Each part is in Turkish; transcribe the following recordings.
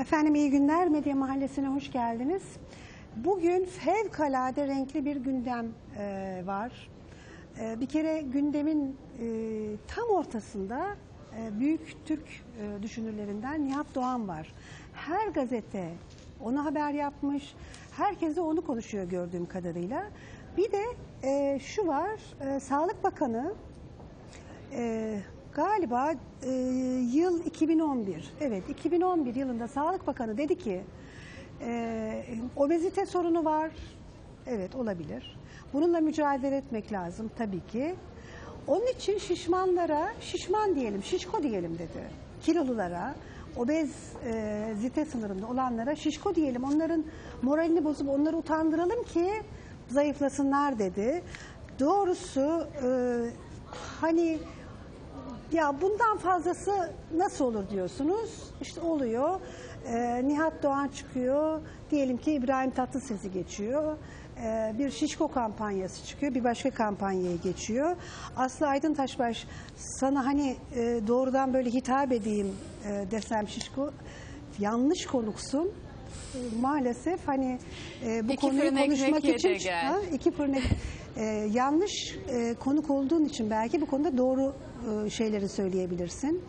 Efendim iyi günler, Medya Mahallesi'ne hoş geldiniz. Bugün fevkalade renkli bir gündem var. Bir kere gündemin tam ortasında büyük Türk düşünürlerinden Nihat Doğan var. Her gazete ona haber yapmış, herkes de onu konuşuyor gördüğüm kadarıyla. Bir de şu var, Sağlık Bakanı... Galiba yıl 2011, evet 2011 yılında Sağlık Bakanı dedi ki obezite sorunu var, evet olabilir. Bununla mücadele etmek lazım tabii ki. Onun için şişmanlara, şişman diyelim, şişko diyelim dedi. Kilolulara, obezite sınırında olanlara şişko diyelim. Onların moralini bozup onları utandıralım ki zayıflasınlar dedi. Doğrusu hani... Ya bundan fazlası nasıl olur diyorsunuz? İşte oluyor. Nihat Doğan çıkıyor. Diyelim ki İbrahim Tatlıses'i geçiyor. Bir şişko kampanyası çıkıyor. Bir başka kampanyaya geçiyor. Aslı Aydın Taşbaş, sana hani doğrudan böyle hitap edeyim desem şişko, yanlış konuksun. Maalesef hani bu konuyu konuşmak için iki fırın yanlış konuk olduğun için belki bu konuda doğru şeyleri söyleyebilirsin.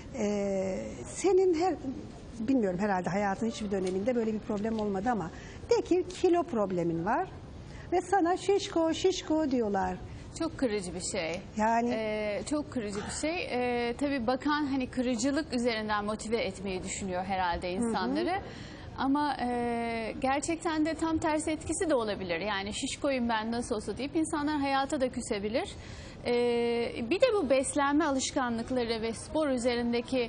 Senin bilmiyorum, herhalde hayatın hiçbir döneminde böyle bir problem olmadı ama de ki kilo problemin var ve sana şişko şişko diyorlar. Çok kırıcı bir şey. Yani çok kırıcı bir şey. Tabii bakan hani kırıcılık üzerinden motive etmeyi düşünüyor herhalde insanları. Hı hı. Ama gerçekten de tam tersi etkisi de olabilir. Yani şişkoyum ben nasıl olsa deyip insanlar hayata da küsebilir. Bir de bu beslenme alışkanlıkları ve spor üzerindeki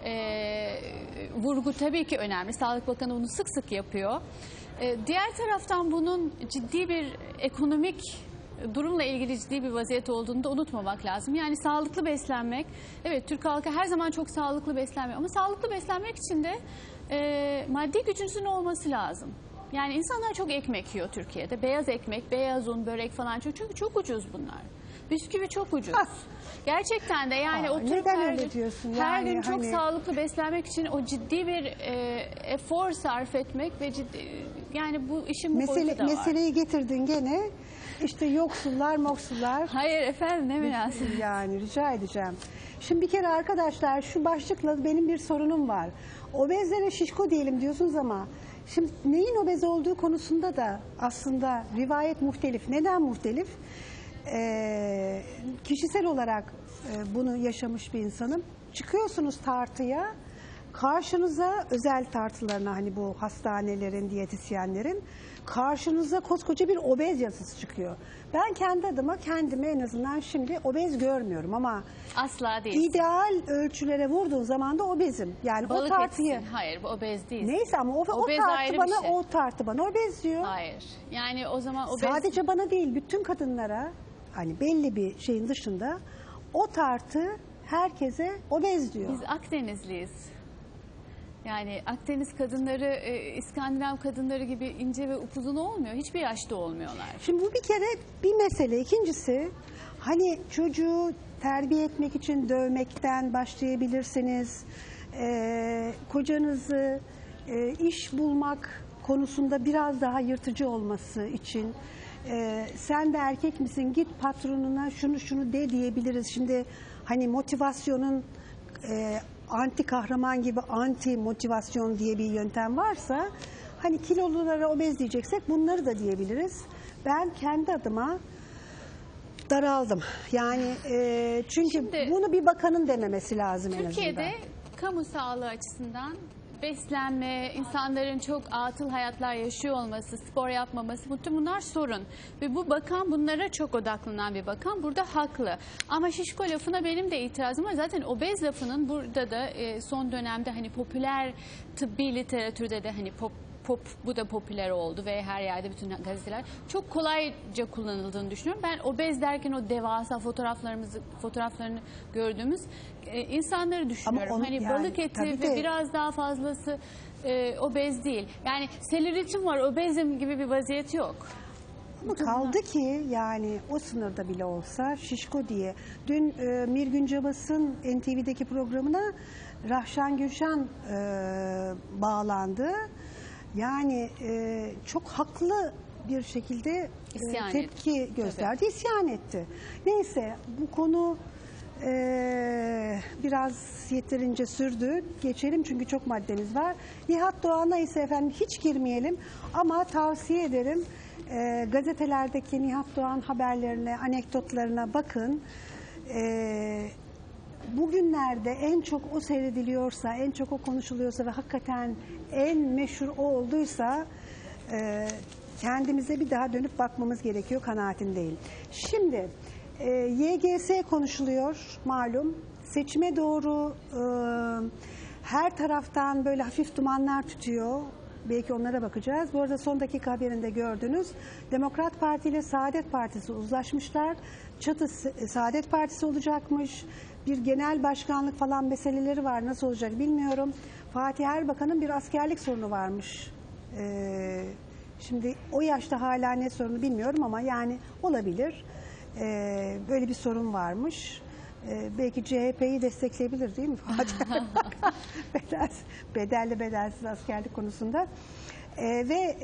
vurgu tabii ki önemli. Sağlık Bakanı bunu sık sık yapıyor. Diğer taraftan bunun ciddi bir ekonomik durumla ilgili ciddi bir vaziyet olduğunu da unutmamak lazım. Yani sağlıklı beslenmek, evet Türk halkı her zaman çok sağlıklı beslenmiyor ama sağlıklı beslenmek için de maddi gücünüzün olması lazım. Yani insanlar çok ekmek yiyor Türkiye'de. Beyaz ekmek, beyaz un, börek falan çünkü çok ucuz bunlar. Bisküvi çok ucuz. Gerçekten de yani oturup her gün çok sağlıklı beslenmek için o ciddi bir efor sarf etmek ve yani bu işin bu boyutu da var. Meseleyi getirdin gene. İşte yoksullar. Hayır efendim, ne münasebet. Yani rica edeceğim. Şimdi bir kere arkadaşlar şu başlıkla benim bir sorunum var. Obezlere şişko diyelim diyorsunuz ama şimdi neyin obez olduğu konusunda da aslında rivayet muhtelif. Neden muhtelif? Kişisel olarak bunu yaşamış bir insanım. Çıkıyorsunuz tartıya, karşınıza özel tartılarına, hani bu hastanelerin, diyetisyenlerin karşınıza koskoca bir obez yazısı çıkıyor. Ben kendi adıma kendimi en azından şimdi obez görmüyorum ama asla değil. İdeal ölçülere vurduğun zaman da obezim. Yani balık o tartıyı. Etsin. Hayır, bu obez değil. Neyse ama o tartı bana obez diyor. Hayır. Yani o zaman obez. Sadece bana değil, bütün kadınlara, hani belli bir şeyin dışında o tartı herkese obez diyor. Biz Akdenizliyiz. Yani Akdeniz kadınları İskandinav kadınları gibi ince ve upuzun olmuyor. Hiçbir yaşta olmuyorlar. Şimdi bu bir kere bir mesele. İkincisi, hani çocuğu terbiye etmek için dövmekten başlayabilirsiniz. Kocanızı iş bulmak konusunda biraz daha yırtıcı olması için sen de erkek misin, git patronuna şunu de diyebiliriz. Şimdi hani motivasyonun anti kahraman gibi anti motivasyon diye bir yöntem varsa, hani kilolulara obez diyeceksek bunları da diyebiliriz. Ben kendi adıma daraldım. Yani çünkü şimdi, bunu bir bakanın dememesi lazım en azından. Türkiye'de kamu sağlığı açısından beslenme, insanların çok atıl hayatlar yaşıyor olması, spor yapmaması, bütün bunlar sorun. Ve bu bakan bunlara çok odaklanan bir bakan. Burada haklı. Ama şişko lafına benim de itirazım var. Zaten obez lafının burada da son dönemde hani popüler tıbbi literatürde de hani bu da popüler oldu ve her yerde bütün gazeteler çok kolayca kullanıldığını düşünüyorum. Ben obez derken o devasa fotoğraflarını gördüğümüz insanları düşünüyorum. Hani yani, balık eti ve biraz daha fazlası obez değil. Yani selülitim var, obezim gibi bir vaziyet yok. Ama kaldı ki yani o sınırda bile olsa şişko diye. Dün Mirgün Cabas'ın NTV'deki programına Rahşan Gülşen bağlandı. Yani çok haklı bir şekilde İsyan tepki etti. gösterdi, isyan etti. Neyse bu konu biraz yeterince sürdü. Geçelim çünkü çok maddemiz var. Nihat Doğan'a ise efendim hiç girmeyelim ama tavsiye ederim. Gazetelerdeki Nihat Doğan haberlerine, anekdotlarına bakın. Bugünlerde en çok o seyrediliyorsa, en çok o konuşuluyorsa ve hakikaten en meşhur o olduysa kendimize bir daha dönüp bakmamız gerekiyor kanaatindeyim. Şimdi YGS konuşuluyor malum. Seçime doğru her taraftan böyle hafif dumanlar tütüyor. Belki onlara bakacağız. Bu arada son dakika haberinde gördünüz. Demokrat Parti ile Saadet Partisi uzlaşmışlar. Çatı Saadet Partisi olacakmış. Bir genel başkanlık falan meseleleri var. Nasıl olacak bilmiyorum. Fatih Erbakan'ın bir askerlik sorunu varmış. Şimdi o yaşta hala ne sorunu bilmiyorum ama yani olabilir. Böyle bir sorun varmış. Belki CHP'yi destekleyebilir değil mi Fatih Erbakan? Bedelli bedelsiz askerlik konusunda. Ve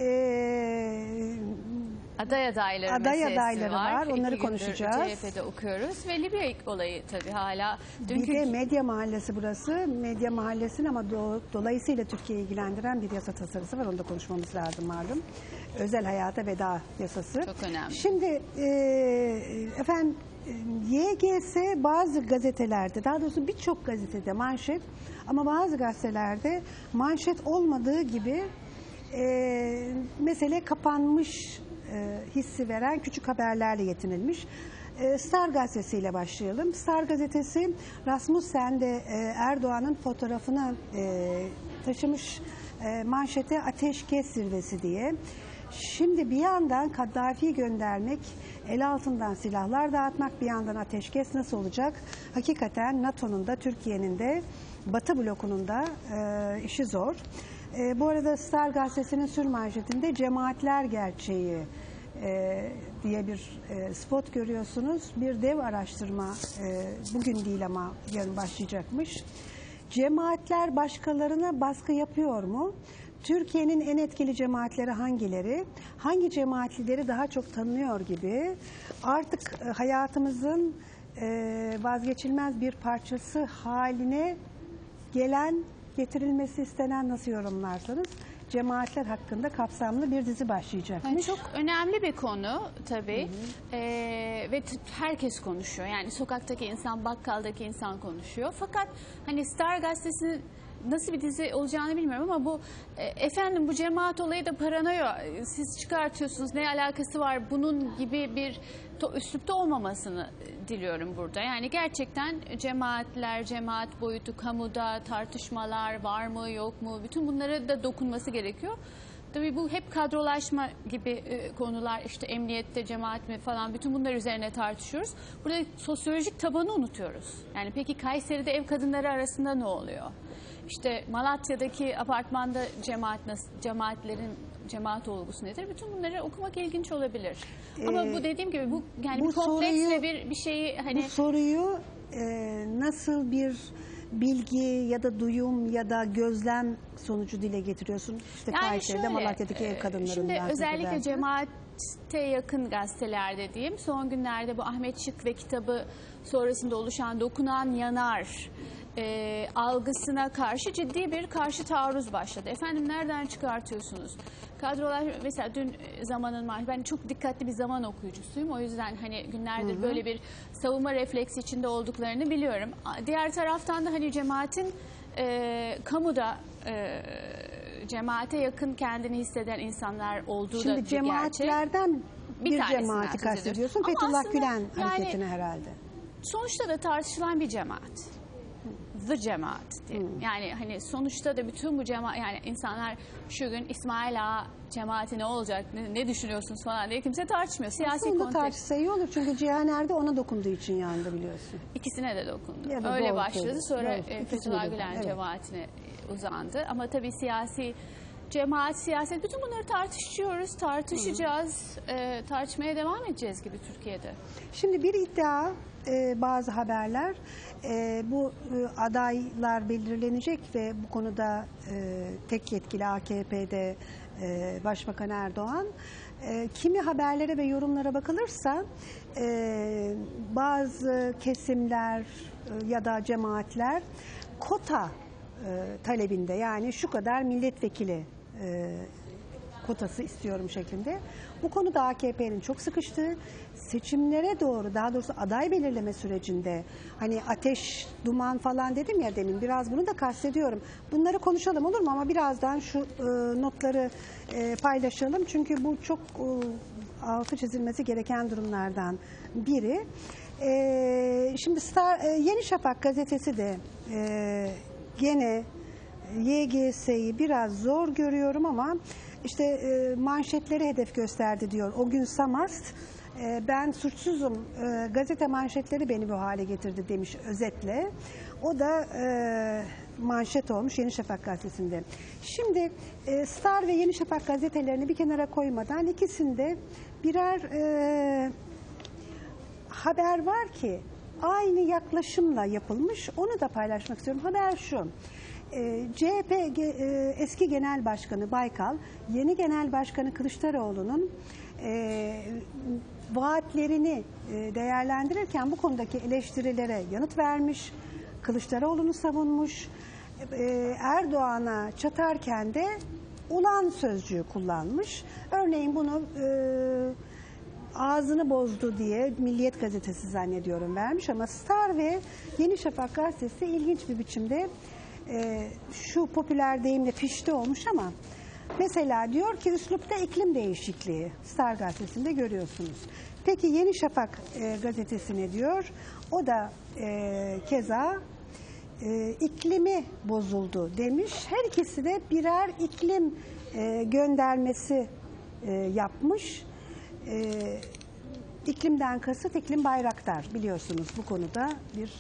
aday adayları var. Onları 2 gündür konuşacağız. CHP'de okuyoruz ve Libya olayı tabii hala. Bir de Medya Mahallesi burası. Medya Mahallesi'nin ama dolayısıyla Türkiye'yi ilgilendiren bir yasa tasarısı var. Onu da konuşmamız lazım malum. Özel hayata veda yasası. Çok önemli. Şimdi efendim YGS bazı gazetelerde, daha doğrusu birçok gazetede manşet ama bazı gazetelerde manşet olmadığı gibi mesele kapanmış hissi veren küçük haberlerle yetinilmiş. Star gazetesiyle başlayalım. Star gazetesi Rasmussen'de Erdoğan'ın fotoğrafını taşımış, manşete ateşkes zirvesi diye. Şimdi bir yandan Kaddafi'yi göndermek, el altından silahlar dağıtmak, bir yandan ateşkes nasıl olacak? Hakikaten NATO'nun da Türkiye'nin de Batı blokunun da işi zor. Bu arada Star gazetesinin sürmanşetinde cemaatler gerçeği diye bir spot görüyorsunuz. Bir dev araştırma bugün değil ama yarın başlayacakmış. Cemaatler başkalarına baskı yapıyor mu? Türkiye'nin en etkili cemaatleri hangileri? Hangi cemaat lideri daha çok tanınıyor gibi? Artık hayatımızın vazgeçilmez bir parçası haline getirilmesi istenen, nasıl yorumlarsanız, cemaatler hakkında kapsamlı bir dizi başlayacakmış. Yani çok önemli bir konu tabii. Ve herkes konuşuyor. Yani sokaktaki insan, bakkaldaki insan konuşuyor. Fakat hani Star gazetesinin nasıl bir dizi olacağını bilmiyorum ama bu efendim bu cemaat olayı da paranoya, siz çıkartıyorsunuz, ne alakası var, bunun gibi bir üslupta olmamasını diliyorum burada. Yani gerçekten cemaatler, cemaat boyutu, kamuda tartışmalar var mı yok mu, bütün bunlara da dokunması gerekiyor. Tabii bu hep kadrolaşma gibi konular, işte emniyette cemaat mi falan, bütün bunlar üzerine tartışıyoruz. Burada sosyolojik tabanı unutuyoruz. Yani peki Kayseri'de ev kadınları arasında ne oluyor? İşte Malatya'daki apartmanda cemaat olgusu nedir? Bütün bunları okumak ilginç olabilir. Ama bu dediğim gibi bu yani bir kompleks ve bir şeyi hani bu soruyu nasıl bir bilgi ya da duyum ya da gözlem sonucu dile getiriyorsun? İşte yani Kayseri'de Malatya'daki ev kadınlarından. Şimdi özellikle cemaate yakın gazetelerde diyeyim, son günlerde bu Ahmet Şık ve kitabı sonrasında oluşan dokunan yanar algısına karşı ciddi bir karşı taarruz başladı. Efendim nereden çıkartıyorsunuz? Kadrolar mesela dün Zaman'ın, ben çok dikkatli bir Zaman okuyucusuyum. O yüzden hani günlerdir böyle bir savunma refleksi içinde olduklarını biliyorum. Diğer taraftan da hani cemaatin kamuda cemaate yakın kendini hisseden insanlar olduğu şimdi da bir gerçek. Cemaatlerden bir cemaati tanesinden kastediyorsun. Ama Fethullah aslında Gülen yani hareketini herhalde. sonuçta da tartışılan bir cemaat. The cemaat diyelim. Yani hani sonuçta da bütün bu cemaat, yani insanlar şu gün İsmail Ağa cemaati ne olacak, ne düşünüyorsunuz falan diye kimse tartışmıyor. Siyasi Aslında kontekst tartışsa iyi olur çünkü Cihaner'de ona dokunduğu için yandı biliyorsun. ikisine de dokundu. Ya da Öyle doğru başladı, söylüyorsun. sonra Doğru. İkisine Fethullah de, Gülen evet. cemaatine uzandı. Ama tabii siyasi cemaat, siyaset, bütün bunları tartışıyoruz, tartışacağız, tartışmaya devam edeceğiz gibi Türkiye'de. Şimdi bir iddia, bazı haberler, bu adaylar belirlenecek ve bu konuda tek yetkili AKP'de Başbakan Erdoğan. Kimi haberlere ve yorumlara bakılırsa bazı kesimler ya da cemaatler kota talebinde, yani şu kadar milletvekili kotası istiyorum şeklinde. Bu konuda AKP'nin çok sıkıştığı, seçimlere doğru, daha doğrusu aday belirleme sürecinde, hani ateş, duman falan dedim ya demin, biraz bunu da kastediyorum. Bunları konuşalım, olur mu? Ama birazdan şu notları paylaşalım. Çünkü bu çok altı çizilmesi gereken durumlardan biri. Şimdi Yeni Şafak gazetesi de gene YGS'yi biraz zor görüyorum ama işte manşetleri hedef gösterdi diyor. O gün Samast, ben suçsuzum, gazete manşetleri beni bu hale getirdi demiş özetle. O da manşet olmuş Yeni Şafak gazetesinde. Şimdi Star ve Yeni Şafak gazetelerini bir kenara koymadan ikisinde birer haber var ki aynı yaklaşımla yapılmış. Onu da paylaşmak istiyorum. Haber şu: CHP eski genel başkanı Baykal, yeni genel başkanı Kılıçdaroğlu'nun vaatlerini değerlendirirken bu konudaki eleştirilere yanıt vermiş, Kılıçdaroğlu'nu savunmuş, Erdoğan'a çatarken de ulan sözcüğü kullanmış. Örneğin bunu ağzını bozdu diye Milliyet gazetesi zannediyorum vermiş, ama Star ve Yeni Şafak gazetesi ilginç bir biçimde şu popüler deyimle fişte olmuş. Ama mesela diyor ki üslupta iklim değişikliği, Star gazetesinde görüyorsunuz. Peki Yeni Şafak gazetesi ne diyor? O da keza iklimi bozuldu demiş. Her ikisi de birer iklim göndermesi yapmış. İklimden kasıt İklim Bayraktar, biliyorsunuz bu konuda bir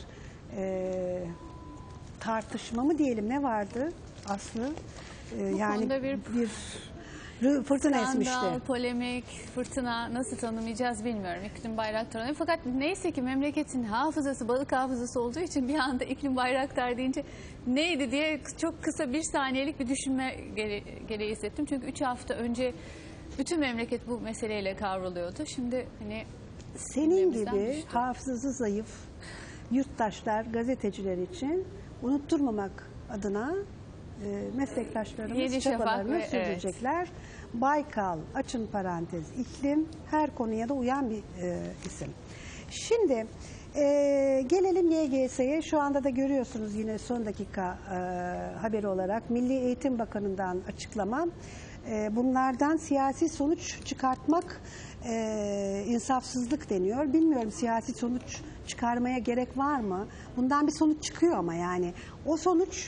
tartışma mı diyelim, ne vardı Aslı? Yani bir fırtına esmişti. Skandal, polemik, fırtına, nasıl tanımlayacağız bilmiyorum İklim Bayraktar'ı. Fakat neyse ki memleketin hafızası balık hafızası olduğu için bir anda İklim Bayraktar deyince neydi diye çok kısa bir saniyelik bir düşünme gereği hissettim. Çünkü 3 hafta önce bütün memleket bu meseleyle kavruluyordu. Şimdi hani senin gibi hafızası zayıf yurttaşlar, gazeteciler için unutturmamak adına meslektaşlarımız çabalarını sürdürecekler. Evet. Baykal, açın parantez, iklim, her konuya da uyan bir isim. Şimdi gelelim YGS'ye. Şu anda da görüyorsunuz yine son dakika haberi olarak Milli Eğitim Bakanı'ndan açıklama. Bunlardan siyasi sonuç çıkartmak insafsızlık deniyor. Bilmiyorum, siyasi sonuç çıkarmaya gerek var mı? Bundan bir sonuç çıkıyor ama yani o sonuç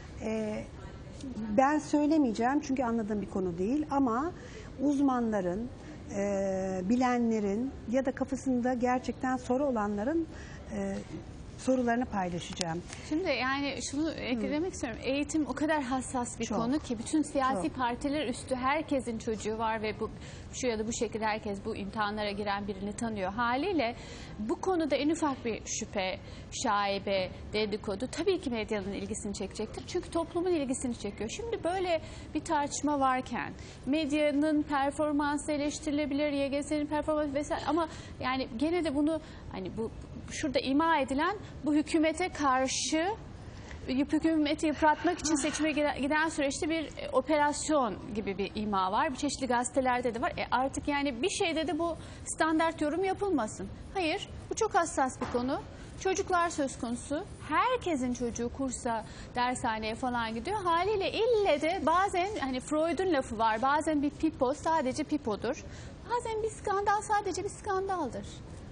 ben söylemeyeceğim çünkü anladığım bir konu değil, ama uzmanların, bilenlerin ya da kafasında gerçekten soru olanların sorularını paylaşacağım. Şimdi yani şunu eklemek istiyorum. Eğitim o kadar hassas bir konu ki bütün siyasi partiler üstü herkesin çocuğu var ve bu şu ya da bu şekilde herkes bu imtihanlara giren birini tanıyor. Haliyle bu konuda en ufak bir şüphe, şaibe, dedikodu tabii ki medyanın ilgisini çekecektir. Çünkü toplumun ilgisini çekiyor. Şimdi böyle bir tartışma varken medyanın performansı eleştirilebilir, YGS'nin performansı vesaire, ama yani gene de bunu hani bu şurada ima edilen bu hükümete karşı, hükümeti yıpratmak için seçime giden süreçte bir operasyon gibi bir ima var. Bir çeşitli gazetelerde de var. Artık yani bir şeyde de bu standart yorum yapılmasın. Hayır, bu çok hassas bir konu. Çocuklar söz konusu. Herkesin çocuğu kursa, dershaneye falan gidiyor. Haliyle ille de bazen hani Freud'un lafı var. Bazen bir pipo sadece pipodur. Bazen bir skandal sadece bir skandaldır.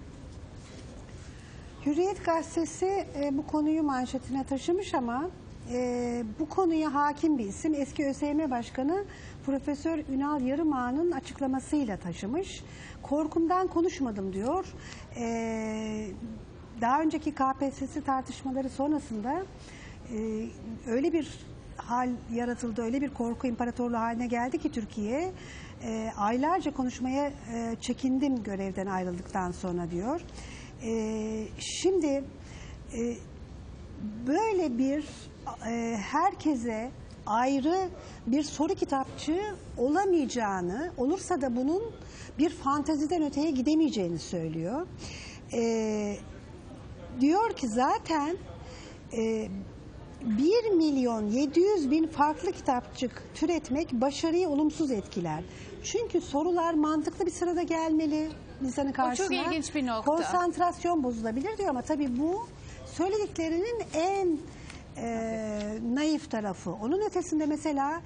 Hürriyet gazetesi bu konuyu manşetine taşımış ama bu konuya hakim bir isim eski ÖSYM Başkanı Profesör Ünal Yarımağ'ın açıklamasıyla taşımış. Korkumdan konuşmadım diyor. Daha önceki KPSS tartışmaları sonrasında öyle bir hal yaratıldı, öyle bir korku imparatorluğu haline geldi ki Türkiye, aylarca konuşmaya çekindim görevden ayrıldıktan sonra diyor. Şimdi böyle bir herkese ayrı bir soru kitapçığı olamayacağını, olursa da bunun bir fanteziden öteye gidemeyeceğini söylüyor. Diyor ki zaten 1.700.000 farklı kitapçık türetmek başarıyı olumsuz etkiler. Çünkü sorular mantıklı bir sırada gelmeli insanın karşısına. O çok ilginç bir nokta. Konsantrasyon bozulabilir diyor ama tabii bu söylediklerinin en naif tarafı. Onun ötesinde mesela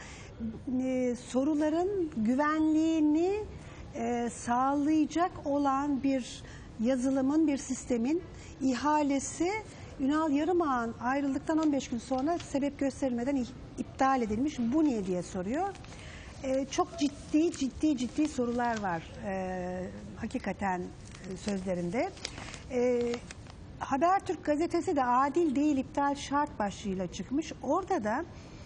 soruların güvenliğini sağlayacak olan bir yazılımın, bir sistemin ihalesi Ünal Yarımağ'ın ayrıldıktan 15 gün sonra sebep gösterilmeden iptal edilmiş. Bu niye diye soruyor. Çok ciddi sorular var hakikaten sözlerinde. Habertürk gazetesi de adil değil iptal şart başlığıyla çıkmış. Orada da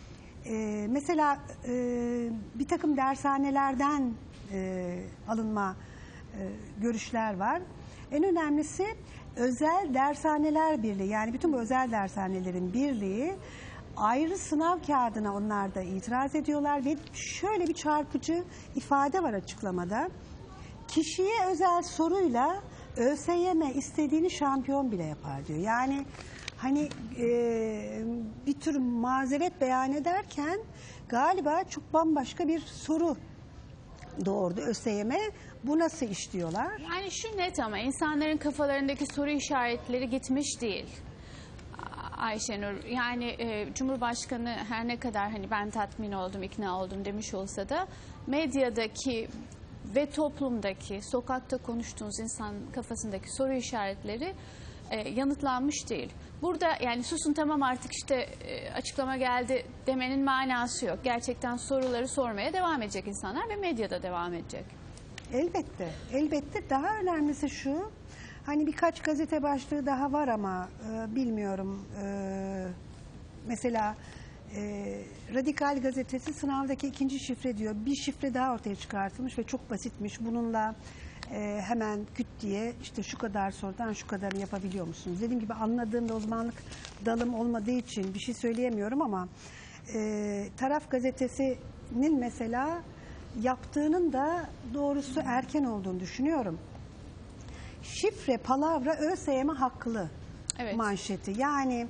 mesela bir takım dershanelerden alınma görüşler var. En önemlisi Özel Dershaneler Birliği, yani bütün bu özel dershanelerin birliği ayrı sınav kağıdına onlar da itiraz ediyorlar ve şöyle bir çarpıcı ifade var açıklamada. Kişiye özel soruyla ÖSYM istediğini şampiyon bile yapar diyor. Yani hani bir tür mazeret beyan ederken galiba çok bambaşka bir soru doğurdu ÖSYM. Bu nasıl işliyorlar? Yani şu net ama insanların kafalarındaki soru işaretleri gitmiş değil. Ayşenur, yani Cumhurbaşkanı her ne kadar hani ben tatmin oldum, ikna oldum demiş olsa da medyadaki ve toplumdaki, sokakta konuştuğunuz insan kafasındaki soru işaretleri yanıtlanmış değil. Burada yani susun tamam artık işte açıklama geldi demenin manası yok. Gerçekten soruları sormaya devam edecek insanlar ve medyada devam edecek. Elbette, elbette. Daha önemlisi şu, hani birkaç gazete başlığı daha var ama bilmiyorum. Mesela Radikal gazetesi sınavdaki 2. şifre diyor. Bir şifre daha ortaya çıkartılmış ve çok basitmiş. Bununla hemen küt diye işte şu kadar sorudan şu kadarını yapabiliyor musunuz? Dediğim gibi anladığım ve uzmanlık dalım olmadığı için bir şey söyleyemiyorum ama Taraf gazetesinin mesela yaptığının da doğrusu erken olduğunu düşünüyorum. Şifre, palavra ÖSYM haklı manşeti. Yani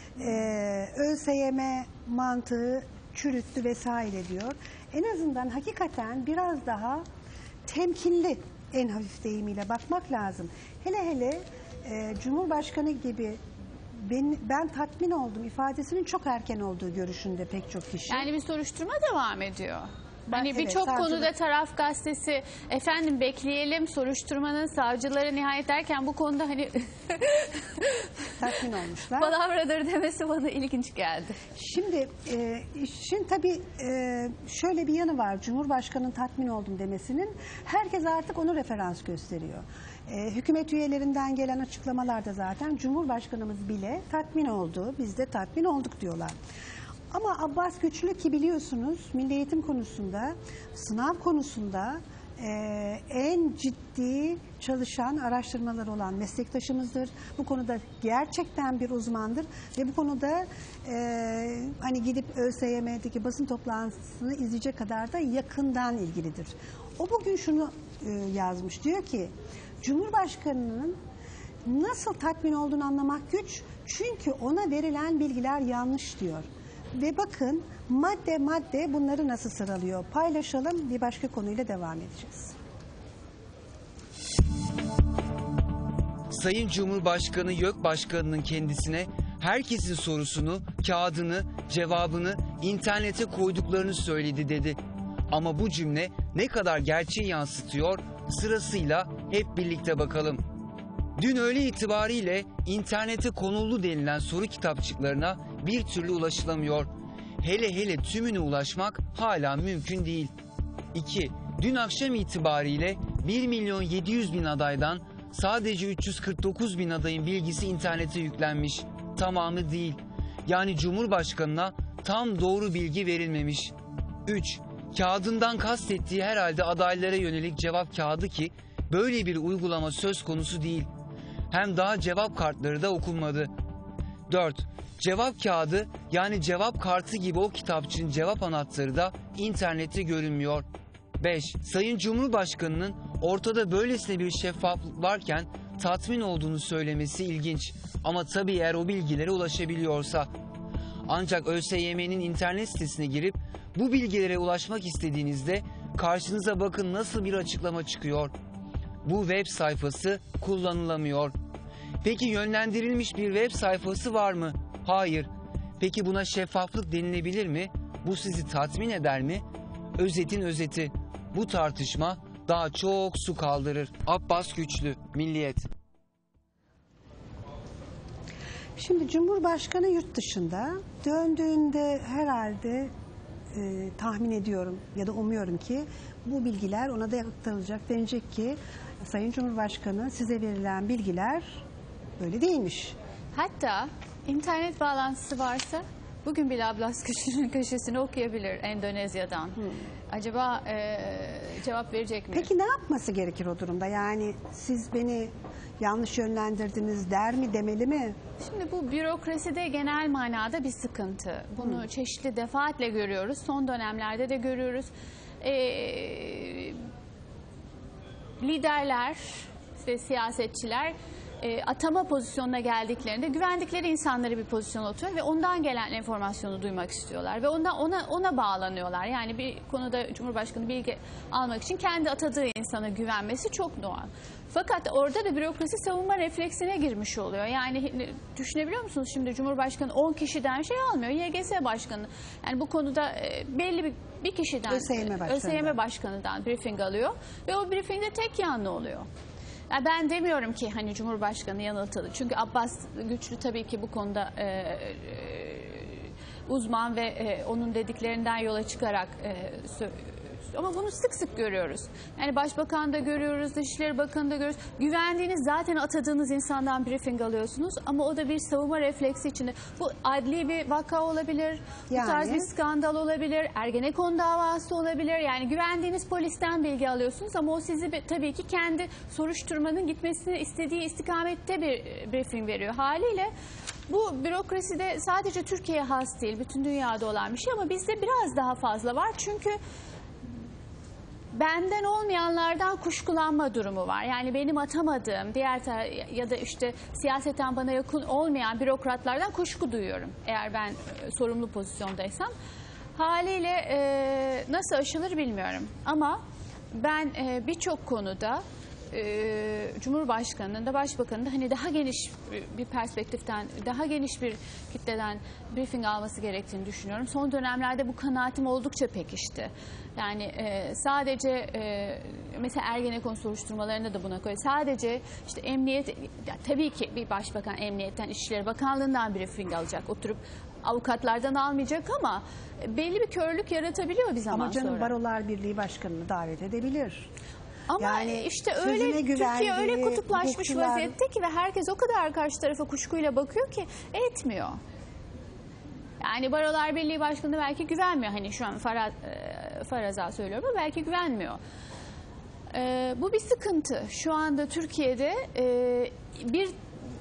ÖSYM mantığı çürüttü vesaire diyor. En azından hakikaten biraz daha temkinli, en hafif deyimiyle bakmak lazım. Hele hele Cumhurbaşkanı gibi ben tatmin oldum ifadesinin çok erken olduğu görüşünde pek çok kişi. Yani bir soruşturma devam ediyor. Hani Evet, birçok savcılık. konuda Taraf gazetesi efendim bekleyelim soruşturmanın savcıları nihayet derken bu konuda hani tatmin olmuşlar. palavradır demesi bana ilginç geldi. Şimdi işin tabii şöyle bir yanı var. Cumhurbaşkanı'nın tatmin oldum demesinin. Herkes artık onu referans gösteriyor. Hükümet üyelerinden gelen açıklamalarda zaten Cumhurbaşkanımız bile tatmin oldu. Biz de tatmin olduk diyorlar. Ama Abbas Güçlü ki biliyorsunuz milli eğitim konusunda, sınav konusunda en ciddi çalışan, araştırmaları olan meslektaşımızdır. Bu konuda gerçekten bir uzmandır ve bu konuda hani gidip ÖSYM'deki basın toplantısını izleyecek kadar da yakından ilgilidir. O bugün şunu yazmış, diyor ki Cumhurbaşkanı'nın nasıl tatmin olduğunu anlamak güç çünkü ona verilen bilgiler yanlış diyor. Ve bakın madde madde bunları nasıl sıralıyor. Paylaşalım, bir başka konuyla devam edeceğiz. Sayın Cumhurbaşkanı YÖK Başkanı'nın kendisine herkesin sorusunu, kağıdını, cevabını internete koyduklarını söyledi dedi. Ama bu cümle ne kadar gerçeği yansıtıyor sırasıyla hep birlikte bakalım. Dün öğle itibariyle internete konuldu denilen soru kitapçıklarına bir türlü ulaşılamıyor. Hele tümüne ulaşmak hala mümkün değil. 2. Dün akşam itibariyle 1.700.000 adaydan sadece 349.000 adayın bilgisi internete yüklenmiş. Tamamı değil. Yani Cumhurbaşkanına tam doğru bilgi verilmemiş. 3. Kağıdından kastettiği herhalde adaylara yönelik cevap kağıdı ki böyle bir uygulama söz konusu değil. Hem daha cevap kartları da okunmadı. 4. Cevap kağıdı yani cevap kartı gibi o kitapçığın cevap anahtarı da internette görünmüyor. 5. Sayın Cumhurbaşkanı'nın ortada böylesine bir şeffaflık varken tatmin olduğunu söylemesi ilginç. Ama tabii eğer o bilgilere ulaşabiliyorsa. Ancak ÖSYM'nin internet sitesine girip bu bilgilere ulaşmak istediğinizde karşınıza bakın nasıl bir açıklama çıkıyor. Bu web sayfası kullanılamıyor. Peki yönlendirilmiş bir web sayfası var mı? Hayır. Peki buna şeffaflık denilebilir mi? Bu sizi tatmin eder mi? Özetin özeti. Bu tartışma daha çok su kaldırır. Abbas Güçlü, Milliyet. Şimdi Cumhurbaşkanı yurt dışında döndüğünde herhalde tahmin ediyorum ya da umuyorum ki bu bilgiler ona da aktarılacak. Denecek ki Sayın Cumhurbaşkanı size verilen bilgiler böyle değilmiş. Hatta internet bağlantısı varsa bugün bile Abbas Güçlü'nün köşesini okuyabilir Endonezya'dan. Acaba cevap verecek mi? Peki ne yapması gerekir o durumda? Yani siz beni yanlış yönlendirdiniz der mi, demeli mi? Şimdi bu bürokraside genel manada bir sıkıntı. Bunu çeşitli defaatle görüyoruz. Son dönemlerde de görüyoruz. Liderler, işte siyasetçiler atama pozisyonuna geldiklerinde güvendikleri insanları bir pozisyona oturuyor ve ondan gelen enformasyonu duymak istiyorlar ve ona bağlanıyorlar. Yani bir konuda Cumhurbaşkanı bilgi almak için kendi atadığı insana güvenmesi çok doğal. Fakat orada da bürokrasi savunma refleksine girmiş oluyor. Yani düşünebiliyor musunuz şimdi Cumhurbaşkanı 10 kişiden şey almıyor. YGS Başkanı yani bu konuda belli bir kişiden ÖSYM Başkanı'ndan briefing alıyor ve o briefingde tek yanlı oluyor. Yani ben demiyorum ki hani Cumhurbaşkanı yanıltılı. Çünkü Abbas Güçlü tabii ki bu konuda uzman ve onun dediklerinden yola çıkarak ama bunu sık sık görüyoruz. Yani Başbakan da görüyoruz, Dışişleri Bakanı da görüyoruz. Güvendiğiniz zaten atadığınız insandan briefing alıyorsunuz ama o da bir savunma refleksi içinde. Bu adli bir vaka olabilir, yani, bu tarz bir skandal olabilir, Ergenekon davası olabilir. Yani güvendiğiniz polisten bilgi alıyorsunuz ama o sizi tabii ki kendi soruşturmanın gitmesini istediği istikamette bir briefing veriyor. Haliyle bu bürokraside sadece Türkiye'ye has değil, bütün dünyada olan bir şey ama bizde biraz daha fazla var. Çünkü benden olmayanlardan kuşkulanma durumu var. Yani benim atamadığım ya da işte siyaseten bana yakın olmayan bürokratlardan kuşku duyuyorum. Eğer ben sorumlu pozisyondaysam. Haliyle nasıl aşılır bilmiyorum. Ama ben birçok konuda Cumhurbaşkanı'nın da Başbakanı'nın da hani daha geniş bir perspektiften, daha geniş bir kitleden briefing alması gerektiğini düşünüyorum. Son dönemlerde bu kanaatim oldukça pekişti. Yani sadece mesela Ergenekon soruşturmalarında da buna koyuyor. Sadece işte emniyet, tabii ki bir başbakan emniyetten, İçişleri Bakanlığı'ndan briefing alacak. Oturup avukatlardan almayacak ama belli bir körlük yaratabiliyor bir zaman sonra. Ama canım Barolar Birliği Başkanı'nı davet edebilir. Ama yani işte öyle Türkiye öyle kutuplaşmış vaziyette ki ve herkes o kadar karşı tarafa kuşkuyla bakıyor ki etmiyor. Yani Barolar Birliği Başkanı belki güvenmiyor. Hani şu an faraza söylüyorum ama belki güvenmiyor. Bu bir sıkıntı. Şu anda Türkiye'de bir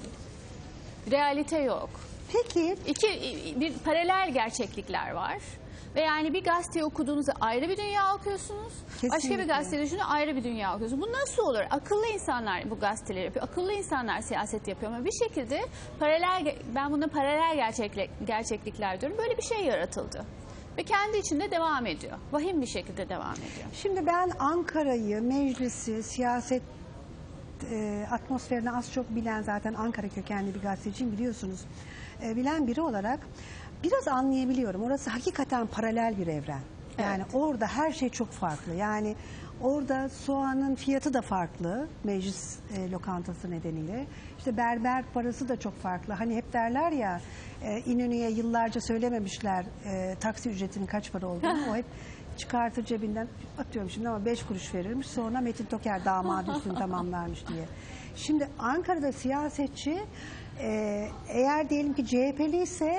realite yok. Peki. Bir paralel gerçeklikler var. Ve yani bir gazeteyi okuduğunuzda ayrı bir dünya okuyorsunuz. Kesinlikle. Başka bir gazeteyi düşünün ayrı bir dünya okuyorsunuz. Bu nasıl olur? Akıllı insanlar bu gazeteleri yapıyor. Akıllı insanlar siyaset yapıyor ama bir şekilde ben buna paralel gerçeklikler diyorum. Böyle bir şey yaratıldı. Ve kendi içinde devam ediyor. Vahim bir şekilde devam ediyor. Şimdi ben Ankara'yı, meclisi, siyaset atmosferini az çok bilen zaten Ankara kökenli bir gazeteciyim biliyorsunuz. Bilen biri olarak biraz anlayabiliyorum. Orası hakikaten paralel bir evren. Yani evet. Orada her şey çok farklı. Yani orada soğanın fiyatı da farklı meclis lokantası nedeniyle. İşte berber parası da çok farklı. Hani hep derler ya İnönü'ye yıllarca söylememişler taksi ücretinin kaç para olduğunu. O hep çıkartır cebinden atıyorum şimdi ama 5 kuruş verirmiş. Sonra Metin Toker damadı üstünü tamamlarmış diye. Şimdi Ankara'da siyasetçi eğer diyelim ki CHP'li ise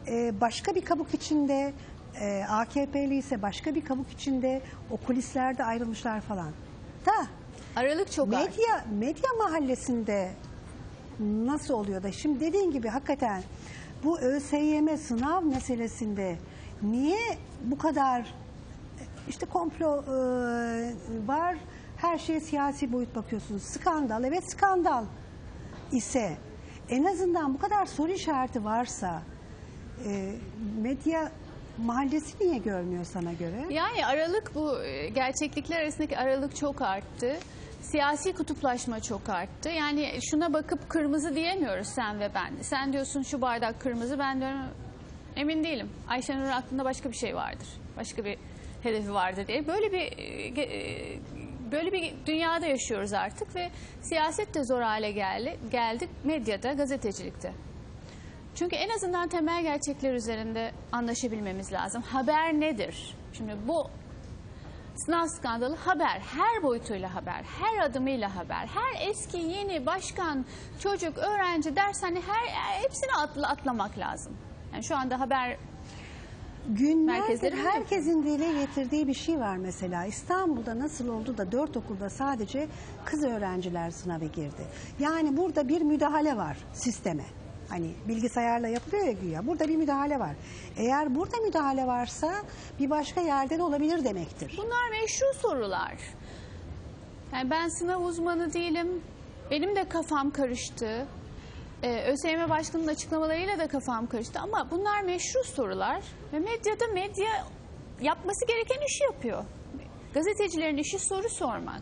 başka bir kabuk içinde, AKP'li ise başka bir kabuk içinde, o kulislerde ayrılmışlar falan. Da Aralık çok arttı. medya mahallesinde nasıl oluyor da şimdi dediğin gibi hakikaten bu ÖSYM sınav meselesinde niye bu kadar işte komplo var, her şeye siyasi boyut bakıyorsunuz. Skandal, evet skandal ise en azından bu kadar soru işareti varsa medya mahallesi niye görmüyor sana göre? Yani aralık, bu gerçeklikler arasındaki aralık çok arttı. Siyasi kutuplaşma çok arttı. Yani şuna bakıp kırmızı diyemiyoruz sen ve ben. Sen diyorsun şu bardak kırmızı, ben diyorum emin değilim. Ayşenur'un aklında başka bir şey vardır. Başka bir hedefi vardır diye. Böyle bir dünyada yaşıyoruz artık ve siyaset de zor hale geldi medyada, gazetecilikte. Çünkü en azından temel gerçekler üzerinde anlaşabilmemiz lazım. Haber nedir? Şimdi bu sınav skandalı haber, her boyutuyla haber, her adımıyla haber, her eski yeni başkan, çocuk, öğrenci, dershane hepsini atlamak lazım. Yani şu anda haber Günlerdir merkezleri herkesin dile getirdiği bir şey var mesela. İstanbul'da nasıl oldu da 4 okulda sadece kız öğrenciler sınava girdi. Yani burada bir müdahale var sisteme. Hani bilgisayarla yapılıyor ya güya. Burada bir müdahale var. Eğer burada müdahale varsa bir başka yerden olabilir demektir. Bunlar meşru sorular. Yani ben sınav uzmanı değilim. Benim de kafam karıştı. ÖSYM Başkanı'nın açıklamalarıyla da kafam karıştı. Ama bunlar meşru sorular. Ve medya yapması gereken işi yapıyor. Gazetecilerin işi soru sormak.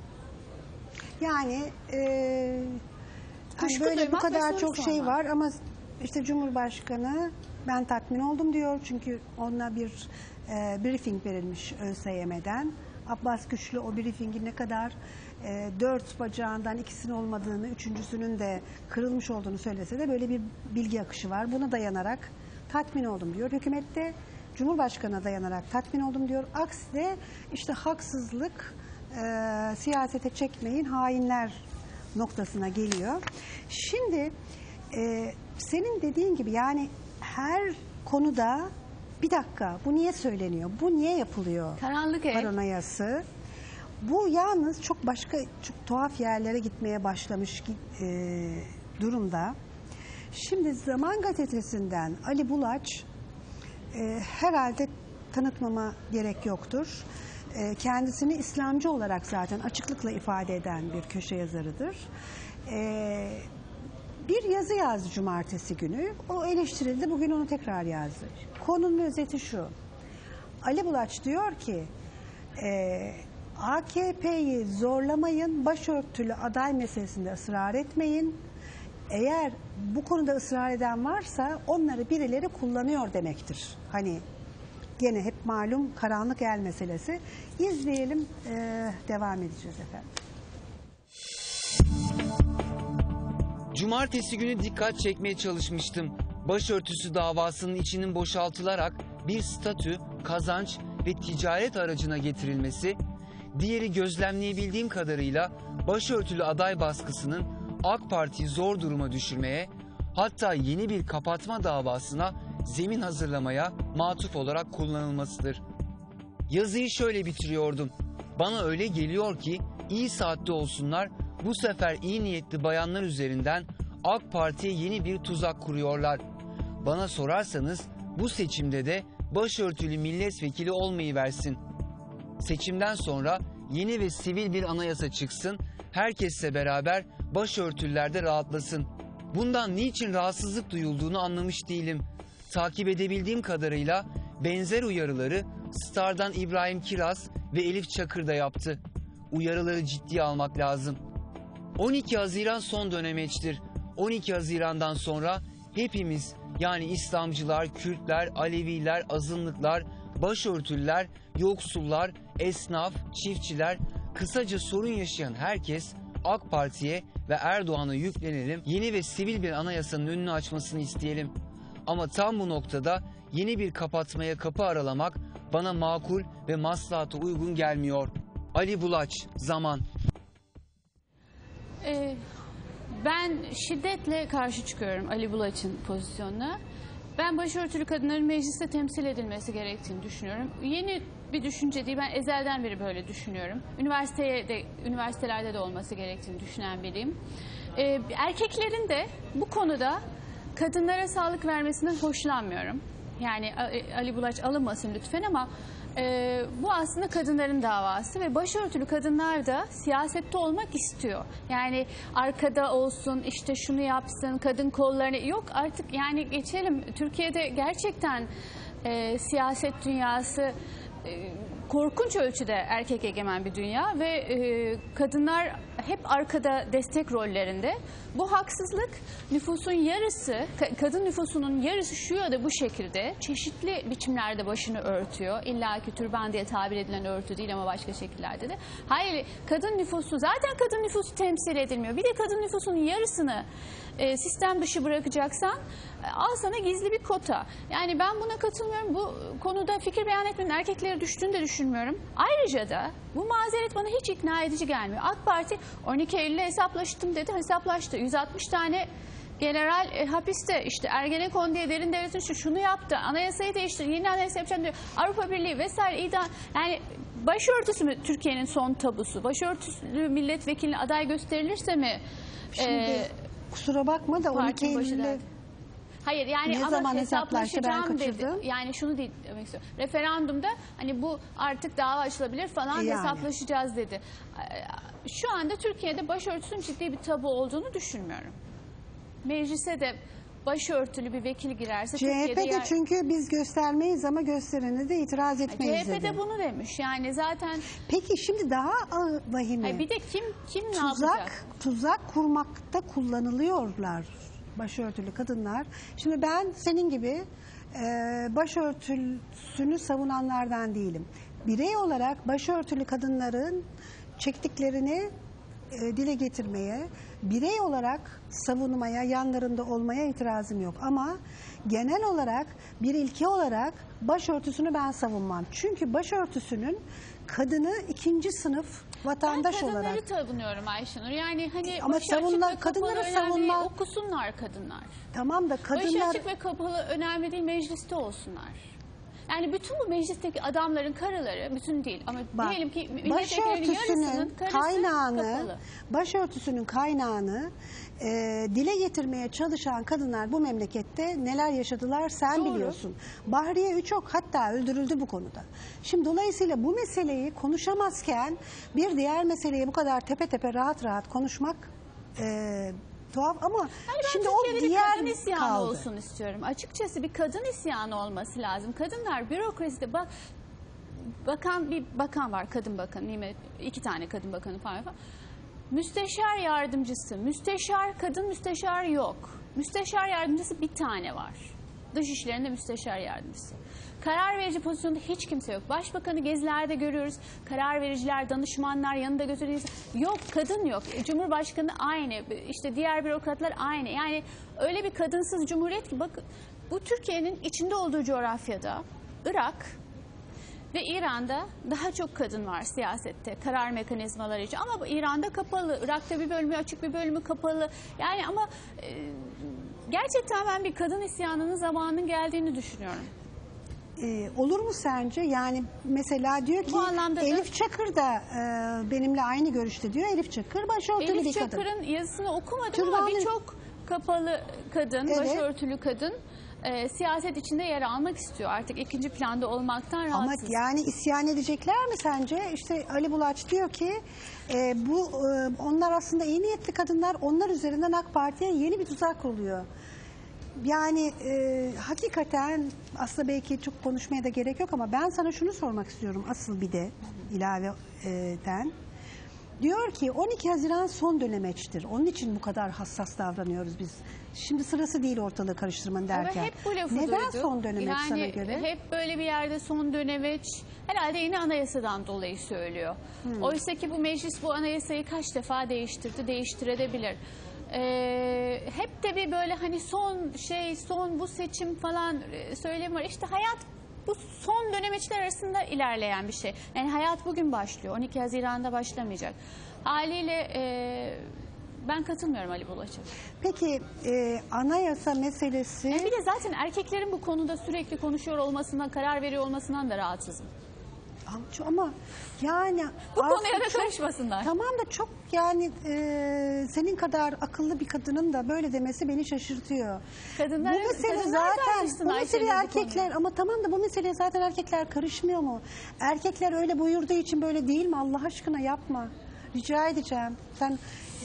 Yani hani Kuşku böyle bu duymak ve kadar soru çok şey sormak. var ama işte Cumhurbaşkanı ben tatmin oldum diyor. Çünkü ona bir briefing verilmiş ÖSYM'den. Abbas Güçlü o briefingin ne kadar 4 bacağından ikisinin olmadığını, üçüncüsünün de kırılmış olduğunu söylese de böyle bir bilgi akışı var. Buna dayanarak tatmin oldum diyor. Hükümette Cumhurbaşkanı'na dayanarak tatmin oldum diyor. Aksi de işte haksızlık, siyasete çekmeyin, hainler noktasına geliyor. Şimdi senin dediğin gibi yani her konuda bir dakika bu niye söyleniyor, bu niye yapılıyor Karanlık ev. paranoyası. Bu yalnız çok tuhaf yerlere gitmeye başlamış durumda. Şimdi Zaman Gazetesi'nden Ali Bulaç herhalde tanıtmama gerek yoktur. Kendisini İslamcı olarak zaten açıklıkla ifade eden bir köşe yazarıdır. Bir yazı yazdı cumartesi günü. O eleştirildi. Bugün onu tekrar yazdı. Konunun özeti şu. Ali Bulaç diyor ki AKP'yi zorlamayın, başörtülü aday meselesinde ısrar etmeyin. Eğer bu konuda ısrar eden varsa onları birileri kullanıyor demektir. Hani gene hep malum karanlık el meselesi. İzleyelim, devam edeceğiz efendim. Cumartesi günü dikkat çekmeye çalışmıştım. Başörtüsü davasının içinin boşaltılarak bir statü, kazanç ve ticaret aracına getirilmesi, diğeri gözlemleyebildiğim kadarıyla başörtülü aday baskısının AK Parti'yi zor duruma düşürmeye, hatta yeni bir kapatma davasına zemin hazırlamaya matuf olarak kullanılmasıdır. Yazıyı şöyle bitiriyordum. Bana öyle geliyor ki iyi saatte olsunlar, bu sefer iyi niyetli bayanlar üzerinden AK Parti'ye yeni bir tuzak kuruyorlar. Bana sorarsanız bu seçimde de başörtülü milletvekili olmayıversin. Seçimden sonra yeni ve sivil bir anayasa çıksın, herkesle beraber başörtülüler de rahatlasın. Bundan niçin rahatsızlık duyulduğunu anlamış değilim. Takip edebildiğim kadarıyla benzer uyarıları Star'dan İbrahim Kiraz ve Elif Çakır da yaptı. Uyarıları ciddiye almak lazım. 12 Haziran son dönemeçtir. 12 Haziran'dan sonra hepimiz, yani İslamcılar, Kürtler, Aleviler, azınlıklar, başörtülüler, yoksullar, esnaf, çiftçiler, kısaca sorun yaşayan herkes AK Parti'ye ve Erdoğan'a yüklenelim, yeni ve sivil bir anayasanın önünü açmasını isteyelim. Ama tam bu noktada yeni bir kapatmaya kapı aralamak bana makul ve maslahata uygun gelmiyor. Ali Bulaç, Zaman. Ben şiddetle karşı çıkıyorum Ali Bulaç'ın pozisyonuna. Ben başörtülü kadınların mecliste temsil edilmesi gerektiğini düşünüyorum. Yeni bir düşünce değil, ben ezelden beri böyle düşünüyorum. Üniversitelerde de olması gerektiğini düşünen biriyim. Erkeklerin de bu konuda kadınlara sağlık vermesinden hoşlanmıyorum. Yani Ali Bulaç alınmasın lütfen ama bu aslında kadınların davası ve başörtülü kadınlar da siyasette olmak istiyor. Yani arkada olsun, işte şunu yapsın, kadın kollarını yok artık, yani geçelim. Türkiye'de gerçekten siyaset dünyası korkunç ölçüde erkek egemen bir dünya ve kadınlar hep arkada, destek rollerinde. Bu haksızlık. Nüfusun yarısı, kadın nüfusunun yarısı şu ya da bu şekilde çeşitli biçimlerde başını örtüyor. İlla ki türban diye tabir edilen örtü değil ama başka şekillerde de. Hayır, kadın nüfusu, zaten kadın nüfusu temsil edilmiyor. Bir de kadın nüfusunun yarısını sistem dışı bırakacaksan al sana gizli bir kota. Yani ben buna katılmıyorum. Bu konuda fikir beyan etmenin erkeklere düştüğünü de düşünmüyorum. Ayrıca da bu mazeret bana hiç ikna edici gelmiyor. AK Parti 12 Eylül'e hesaplaştım dedi. Hesaplaştı. 160 tane general hapiste, işte Ergenekon diye derin devletin şunu yaptı. Anayasayı değiştirdi. Yeni anayasa yapacağım diyor. Avrupa Birliği vesaire idam. Yani başörtüsü mü Türkiye'nin son tabusu? Başörtüsü milletvekiline aday gösterilirse mi? Şimdi kusura bakma da 12 Eylül'de hayır yani ne ama zaman hesaplaştı, ben hesaplaşacağım dedi. kaçırdım. Yani şunu değil demek istiyorum. Referandumda hani bu artık dava açılabilir falan, Yani. hesaplaşacağız dedi. Şu anda Türkiye'de başörtüsünün ciddi bir tabu olduğunu düşünmüyorum. Meclise de başörtülü bir vekil girerse CHP'de çünkü biz göstermeyiz ama gösterene de itiraz etmeyiz dedi. CHP'de bunu demiş. Yani zaten Peki şimdi daha vahimi. bir de kim ne yapacak? Tuzak kurmakta kullanılıyorlar başörtülü kadınlar. Şimdi ben senin gibi başörtüsünü savunanlardan değilim. Birey olarak başörtülü kadınların çektiklerini dile getirmeye, birey olarak savunmaya, yanlarında olmaya itirazım yok. Ama genel olarak bir ilke olarak başörtüsünü ben savunmam. Çünkü başörtüsünün kadını ikinci sınıf vatandaş ben olarak. kadınları savunuyorum Ayşenur. Yani hani Ama başı açık savunma, ve kapalı kadınları önemli savunma. değil, okusunlar kadınlar. Tamam da Başı kadınlar açık ve kapalı önemli değil, mecliste olsunlar. Yani bütün bu meclisteki adamların karıları, bütün değil ama bak, diyelim ki milletvekillerinin yarısının karısı kapalı. Başörtüsünün kaynağını dile getirmeye çalışan kadınlar bu memlekette neler yaşadılar sen Doğru. biliyorsun. Bahriye Üçok hatta öldürüldü bu konuda. Şimdi dolayısıyla bu meseleyi konuşamazken bir diğer meseleye bu kadar tepe tepe rahat rahat konuşmak tuhaf ama Yani ben şimdi o Türkiye'de bir diğer kadın isyanı kaldı. olsun istiyorum. Açıkçası bir kadın isyanı olması lazım. Kadınlar bürokraside bir bakan var, kadın bakan, iki tane kadın bakanı falan. Müsteşar yardımcısı, kadın müsteşar yok. Müsteşar yardımcısı bir tane var. Dışişlerinde müsteşar yardımcısı. Karar verici pozisyonda hiç kimse yok. Başbakanı gezilerde görüyoruz. Karar vericiler, danışmanlar yanında götürdüğünüz yok, kadın yok. Cumhurbaşkanı aynı. İşte diğer bürokratlar aynı. Yani öyle bir kadınsız cumhuriyet ki bakın bu Türkiye'nin içinde olduğu coğrafyada Irak ve İran'da daha çok kadın var siyasette, karar mekanizmaları için. Ama İran'da kapalı, Irak'ta bir bölümü açık, bir bölümü kapalı. Yani ama gerçekten ben bir kadın isyanının zamanının geldiğini düşünüyorum. Olur mu sence? Yani mesela diyor ki Elif Çakır da benimle aynı görüşte diyor. Elif Çakır başörtülü Elif bir kadın. Çakır'ın yazısını okumadım ama birçok kapalı kadın, evet, başörtülü kadın siyaset içinde yer almak istiyor. Artık ikinci planda olmaktan rahatsız. Ama yani isyan edecekler mi sence? İşte Ali Bulaç diyor ki onlar aslında iyi niyetli kadınlar, onlar üzerinden AK Parti'ye yeni bir tuzak oluyor. Yani hakikaten aslında belki çok konuşmaya da gerek yok ama ben sana şunu sormak istiyorum asıl bir de ilaveten. Diyor ki 12 Haziran son dönemeçtir. Onun için bu kadar hassas davranıyoruz biz. Şimdi sırası değil ortalığı karıştırmanın derken. Ama hep bu lafı neden duyduk. son dönemeç yani sana göre? Hep böyle bir yerde son dönemeç herhalde yeni anayasadan dolayı söylüyor. Oysa ki bu meclis bu anayasayı kaç defa değiştirdi, değiştirebilir. Hep de bir böyle hani son bu seçim falan söylemi var. İşte hayat bu son dönemeçler arasında ilerleyen bir şey. Yani hayat bugün başlıyor. 12 Haziran'da başlamayacak. Haliyle Ben katılmıyorum Ali Bulaç'a. Peki anayasa meselesi... Bir de zaten erkeklerin bu konuda sürekli konuşuyor olmasından, karar veriyor olmasından da rahatsızım. Ama yani... Bu artık konuya da karışmasınlar. Tamam da çok yani senin kadar akıllı bir kadının da böyle demesi beni şaşırtıyor. Kadınlar Bu mesele erkekler ama tamam da bu meseleye zaten erkekler karışmıyor mu? Erkekler öyle buyurduğu için böyle değil mi? Allah aşkına yapma. Rica edeceğim. Sen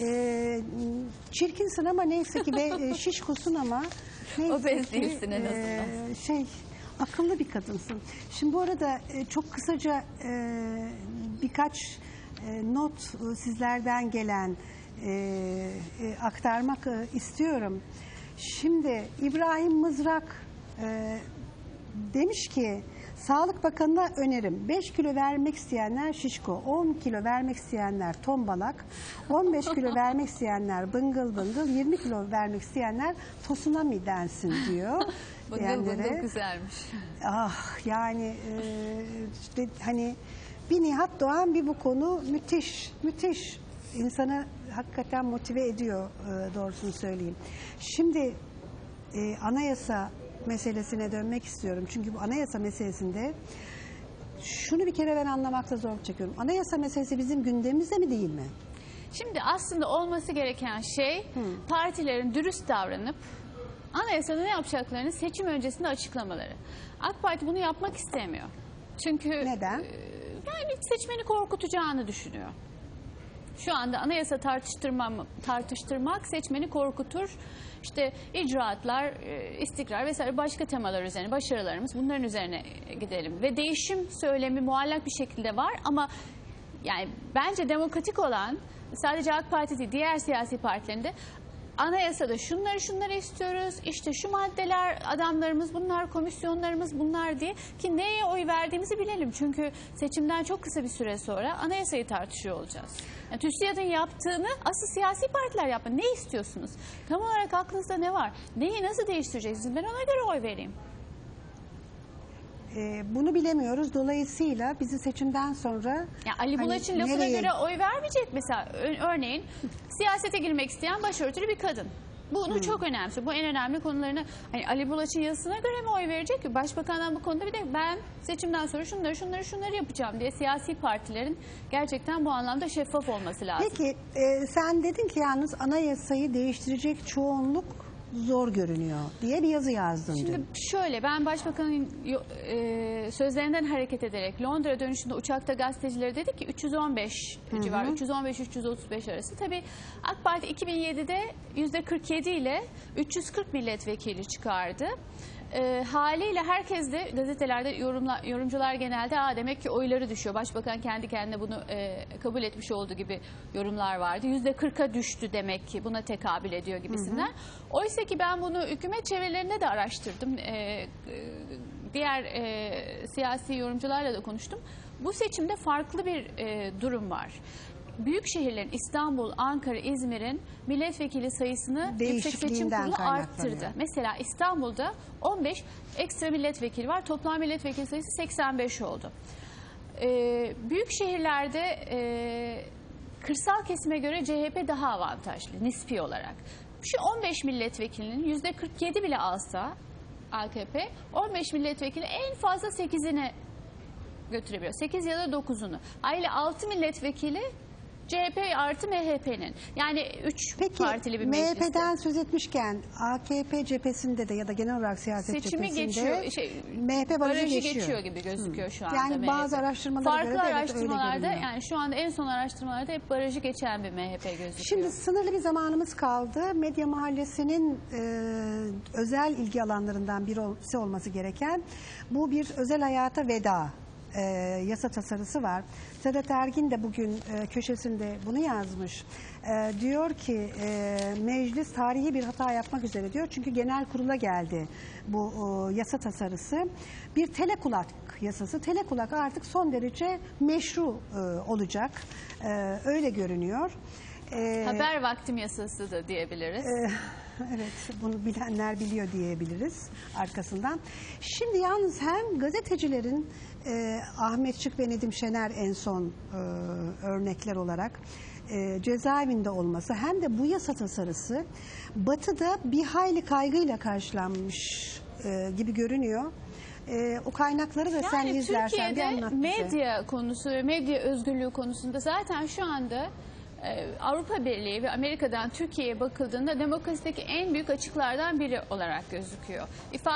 çirkinsin ama neyse ki ve şişkosun ama neyse Obez ki, değilsin en azından. akıllı bir kadınsın. Şimdi bu arada çok kısaca birkaç not sizlerden gelen aktarmak istiyorum. Şimdi İbrahim Mızrak demiş ki Sağlık Bakanı'na önerim. 5 kilo vermek isteyenler şişko, 10 kilo vermek isteyenler tombalak, 15 kilo vermek isteyenler bıngıl bıngıl, 20 kilo vermek isteyenler tsunami densin diyor. Bıngıl bıngıl güzelmiş. Ah yani işte hani bir Nihat Doğan bir bu konu müthiş insanı hakikaten motive ediyor doğrusunu söyleyeyim. Şimdi anayasa meselesine dönmek istiyorum. Çünkü bu anayasa meselesinde şunu bir kere ben anlamakta zorluk çekiyorum. Anayasa meselesi bizim gündemimizde mi değil mi? Şimdi aslında olması gereken şey partilerin dürüst davranıp anayasada ne yapacaklarını seçim öncesinde açıklamaları. AK Parti bunu yapmak istemiyor. Çünkü neden? Yani seçmeni korkutacağını düşünüyor. Şu anda anayasa tartıştırmak seçmeni korkutur. İşte icraatlar, istikrar vesaire başka temalar üzerine, başarılarımız bunların üzerine gidelim. Ve değişim söylemi muallak bir şekilde var ama yani bence demokratik olan sadece AK Parti değil diğer siyasi partilerinde anayasada şunları istiyoruz, işte şu maddeler adamlarımız bunlar, komisyonlarımız bunlar diye ki neye oy verdiğimizi bilelim. Çünkü seçimden çok kısa bir süre sonra anayasayı tartışıyor olacağız. Yani TÜSİAD'ın yaptığını asıl siyasi partiler yapma. Ne istiyorsunuz? Tam olarak aklınızda ne var? Neyi nasıl değiştireceksiniz? Ben ona göre oy vereyim. Bunu bilemiyoruz. Dolayısıyla bizi seçimden sonra... Ya Ali Bulaç'ın lafına göre oy vermeyecek mesela. Örneğin siyasete girmek isteyen başörtülü bir kadın. Bunu çok önemli. Bu en önemli konularını hani Ali Bulaç'ın yazısına göre mi oy verecek ki? Başbakandan bu konuda bir de ben seçimden sonra şunları yapacağım diye siyasi partilerin gerçekten bu anlamda şeffaf olması lazım. Peki sen dedin ki yalnız anayasayı değiştirecek çoğunluk zor görünüyor diye bir yazı yazdın. Şimdi şöyle ben başbakanın sözlerinden hareket ederek Londra dönüşünde uçakta gazetecilere dedik ki 315 civarı 315-335 arası. Tabii AK Parti 2007'de %47 ile 340 milletvekili çıkardı. Haliyle herkes de gazetelerde yorumcular genelde demek ki oyları düşüyor. Başbakan kendi kendine bunu kabul etmiş olduğu gibi yorumlar vardı. %40'a düştü demek ki buna tekabül ediyor gibisinden. Oysa ki ben bunu hükümet çevrelerinde de araştırdım. Diğer siyasi yorumcularla da konuştum. Bu seçimde farklı bir durum var. Büyük şehirlerin İstanbul, Ankara, İzmir'in milletvekili sayısını Yüksek Seçim Kurulu arttırdı. Mesela İstanbul'da 15 ekstra milletvekili var. Toplam milletvekili sayısı 85 oldu. Büyük şehirlerde kırsal kesime göre CHP daha avantajlı nispi olarak. Şu 15 milletvekilinin %47 bile alsa AKP 15 milletvekili en fazla 8'ini götürebiliyor. 8 ya da 9'unu. Aile 6 milletvekili CHP artı MHP'nin. Yani 3 partili bir mecliste. Peki MHP'den söz etmişken AKP cephesinde de ya da genel olarak siyaset seçimi cephesinde geçiyor, MHP barajı geçiyor gibi gözüküyor şu anda. Yani bazı araştırmalara farklı göre de araştırmalarda öyle yani şu anda en son araştırmalarda hep barajı geçen bir MHP gözüküyor. Şimdi sınırlı bir zamanımız kaldı. Medya Mahallesi'nin özel ilgi alanlarından birisi olması gereken bu bir özel hayata veda yasa tasarısı var. Sedat Ergin de bugün köşesinde bunu yazmış. Diyor ki meclis tarihi bir hata yapmak üzere diyor. Çünkü genel kurula geldi bu yasa tasarısı. Bir telekulak yasası. Telekulak artık son derece meşru olacak. Öyle görünüyor. Haber vaktim yasası da diyebiliriz. Evet, bunu bilenler biliyor diyebiliriz arkasından. Şimdi yalnız hem gazetecilerin Ahmet Şık ve Nedim Şener en son örnekler olarak cezaevinde olması hem de bu yasa tasarısı Batı'da bir hayli kaygıyla karşılanmış gibi görünüyor. O kaynakları da sen Yani izlersen bir Türkiye'de anlat bize. medya konusu ve medya özgürlüğü konusunda zaten şu anda Avrupa Birliği ve Amerika'dan Türkiye'ye bakıldığında demokrasideki en büyük açıklardan biri olarak gözüküyor.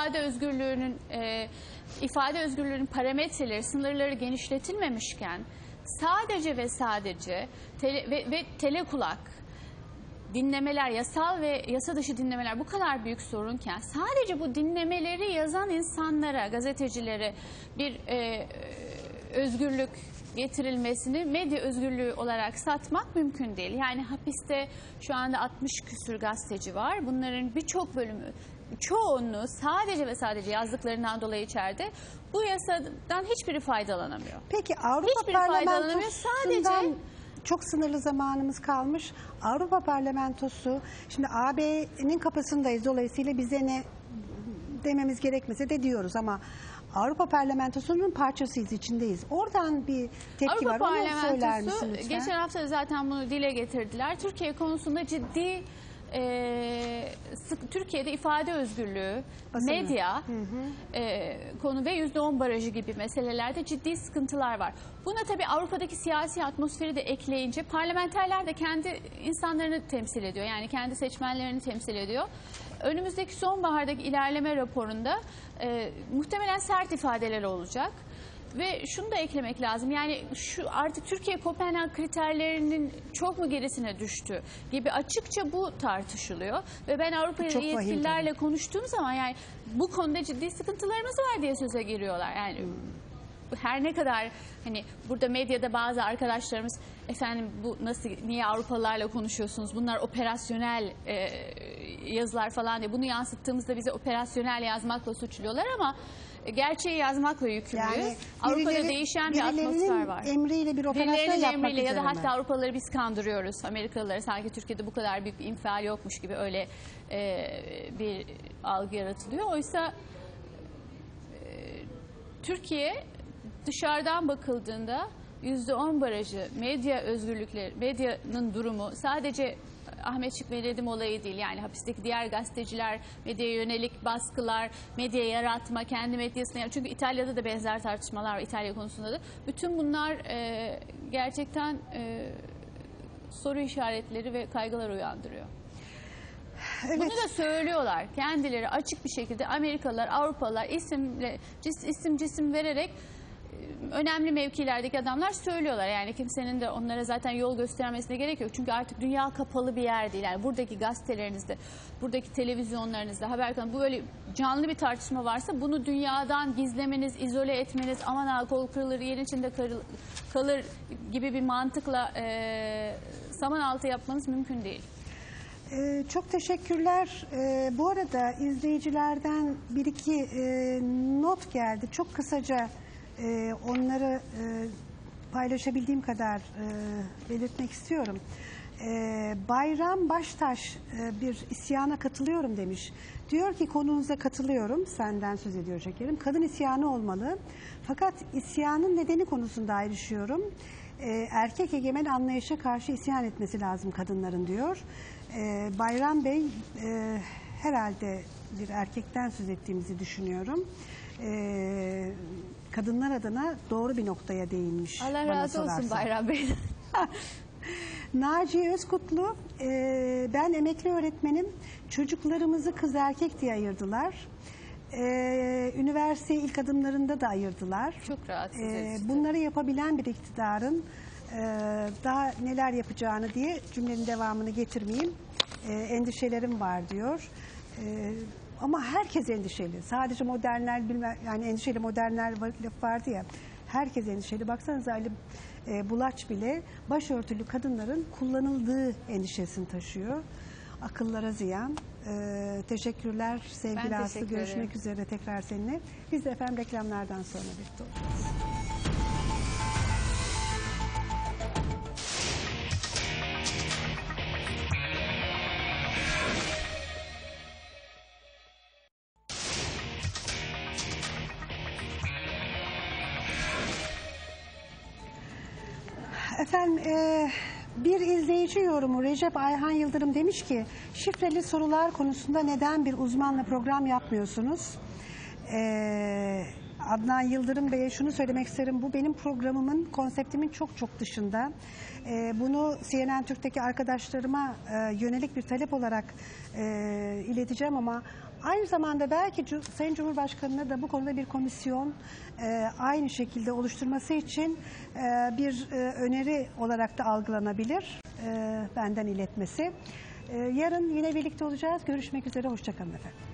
İfade özgürlüğünün parametreleri, sınırları genişletilmemişken sadece ve sadece telekulak dinlemeler, yasal ve yasa dışı dinlemeler bu kadar büyük sorunken sadece bu dinlemeleri yazan insanlara, gazetecilere bir özgürlük getirilmesini medya özgürlüğü olarak satmak mümkün değil. Yani hapiste şu anda 60 küsur gazeteci var. Bunların birçok bölümü, çoğunluğu sadece ve sadece yazdıklarından dolayı içeride. Bu yasadan hiçbiri faydalanamıyor. Peki Avrupa Hiçbiri faydalanamıyor. Parlamentosu'ndan çok sınırlı zamanımız kalmış. Avrupa Parlamentosu, şimdi AB'nin kapısındayız. Dolayısıyla bize ne dememiz gerekmese de diyoruz ama Avrupa Parlamentosu'nun parçasıyız, içindeyiz. Oradan bir tepki Avrupa var. Onu söyler misin Parlamentosu lütfen? geçen hafta zaten bunu dile getirdiler. Türkiye konusunda ciddi Türkiye'de ifade özgürlüğü, Basını. medya konu ve %10 barajı gibi meselelerde ciddi sıkıntılar var. Buna tabii Avrupa'daki siyasi atmosferi de ekleyince parlamenterler de kendi insanlarını temsil ediyor. Yani kendi seçmenlerini temsil ediyor. Önümüzdeki sonbahardaki ilerleme raporunda muhtemelen sert ifadeler olacak. Ve şunu da eklemek lazım. Yani şu artık Türkiye Kopenhag kriterlerinin çok mu gerisine düştü gibi açıkça bu tartışılıyor. Ve ben Avrupa Çok vahim yetkililerle konuştuğum zaman yani bu konuda ciddi sıkıntılarımız var diye söze giriyorlar. Yani her ne kadar hani burada medyada bazı arkadaşlarımız efendim bu nasıl, niye Avrupalılarla konuşuyorsunuz, bunlar operasyonel yazılar falan diye bunu yansıttığımızda bize operasyonel yazmakla suçluyorlar ama gerçeği yazmakla yükümlüyüz. Yani Avrupa'da değişen bir atmosfer var. Emriyle bir operasyon Birilerinin yapmak emriyle ya da üzere mi? hatta Avrupalıları biz kandırıyoruz. Amerikalıları sanki Türkiye'de bu kadar büyük bir infial yokmuş gibi öyle bir algı yaratılıyor. Oysa Türkiye dışarıdan bakıldığında %10 barajı, medya özgürlükleri, medyanın durumu sadece Ahmet Şık ve Nedim olayı değil. Yani hapisteki diğer gazeteciler, medyaya yönelik baskılar, medya yaratma, kendi medyasını yaratma. Çünkü İtalya'da da benzer tartışmalar var, İtalya konusunda da. Bütün bunlar gerçekten soru işaretleri ve kaygılar uyandırıyor. Evet. Bunu da söylüyorlar. Kendileri açık bir şekilde Amerikalılar, Avrupalılar isim cisim vererek önemli mevkilerdeki adamlar söylüyorlar. Yani kimsenin de onlara zaten yol göstermesine gerek yok. Çünkü artık dünya kapalı bir yer değil. Yani buradaki gazetelerinizde, buradaki televizyonlarınızda, haber kanalı bu böyle canlı bir tartışma varsa bunu dünyadan gizlemeniz, izole etmeniz, aman ha kol kırılır, yerin içinde kalır gibi bir mantıkla saman altı yapmanız mümkün değil. Çok teşekkürler. Bu arada izleyicilerden bir iki not geldi. Çok kısaca onları paylaşabildiğim kadar belirtmek istiyorum. Bayram Baştaş bir isyana katılıyorum demiş. Diyor ki konunuza katılıyorum. Senden söz ediyor şekerim. Kadın isyanı olmalı. Fakat isyanın nedeni konusunda ayrışıyorum. Erkek egemen anlayışa karşı isyan etmesi lazım kadınların diyor. Bayram Bey herhalde bir erkekten söz ettiğimizi düşünüyorum. Kadınlar adına doğru bir noktaya değinmiş. Allah razı olsun Bayram Bey. Naciye Özkutlu, ben emekli öğretmenim. Çocuklarımızı kız erkek diye ayırdılar. Üniversite ilk adımlarında da ayırdılar. Çok rahatsız edici. Bunları yapabilen bir iktidarın daha neler yapacağını diye cümlenin devamını getirmeyeyim. Endişelerim var diyor. Ama herkes endişeli. Sadece modernler bilmem, yani endişeli modernler laf vardı ya. Herkes endişeli. Baksanıza Ali Bulaç bile başörtülü kadınların kullanıldığı endişesini taşıyor. Akıllara ziyan. Teşekkürler sevgili Ben Aslı. teşekkür Görüşmek ederim. üzere tekrar seninle. Biz de efendim reklamlardan sonra birlikte olacağız. Efendim Bir izleyici yorumu Recep Ayhan Yıldırım demiş ki şifreli sorular konusunda neden bir uzmanla program yapmıyorsunuz? Adnan Yıldırım Bey'e şunu söylemek isterim. Bu benim programımın, konseptimin çok çok dışında. Bunu CNN Türk'teki arkadaşlarıma yönelik bir talep olarak ileteceğim ama aynı zamanda belki Sayın Cumhurbaşkanı'na da bu konuda bir komisyon aynı şekilde oluşturması için bir öneri olarak da algılanabilir. Benden iletmesi. Yarın yine birlikte olacağız. Görüşmek üzere. Hoşça kalın efendim.